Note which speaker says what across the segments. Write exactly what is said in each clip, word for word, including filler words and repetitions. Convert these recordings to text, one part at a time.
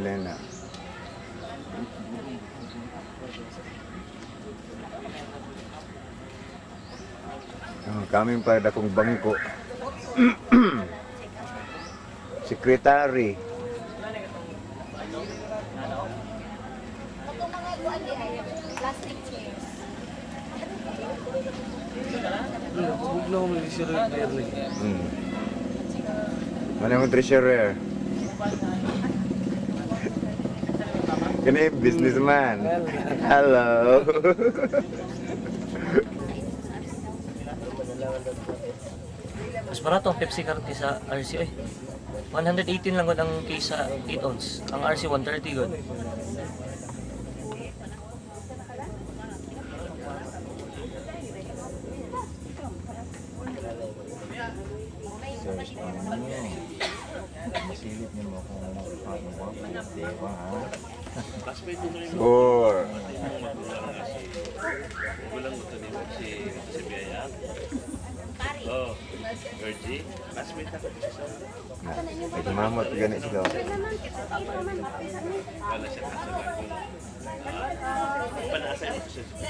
Speaker 1: Lena. Oh, kaming para akong bangko. Secretary.
Speaker 2: Plastic chairs.
Speaker 3: Huwag na ako mag-isiro yung player na yun.
Speaker 1: Hmm. Mana yung treasurer? Kani businessman. Hello.
Speaker 4: Mas barato ang Pepsi Carti sa R C. Eh. one eighteen lang gud ang case sa eight ounce. Ang R C one thirty gud.
Speaker 5: Masilip niyo mo kung ano mo dewa ha.
Speaker 1: Four.
Speaker 6: Walang gusto ni si si Biaya. Oh, Virgie, classmate ako sa
Speaker 1: Ay, tumamot gani sila.
Speaker 6: wala siya kasi lang. Panasa niya siya sa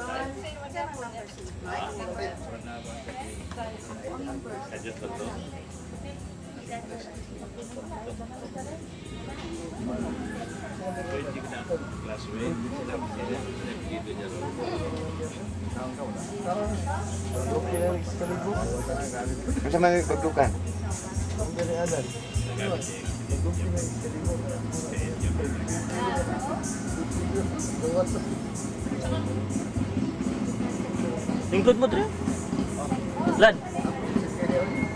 Speaker 6: Adjust lang to. Virgie na classmate. Dito niya ron.
Speaker 1: Masa man yung pagdukan?
Speaker 4: Lingkod mo, Dre. Lan.